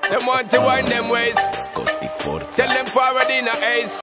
Them want to wind them ways. Tell them forward in a ace.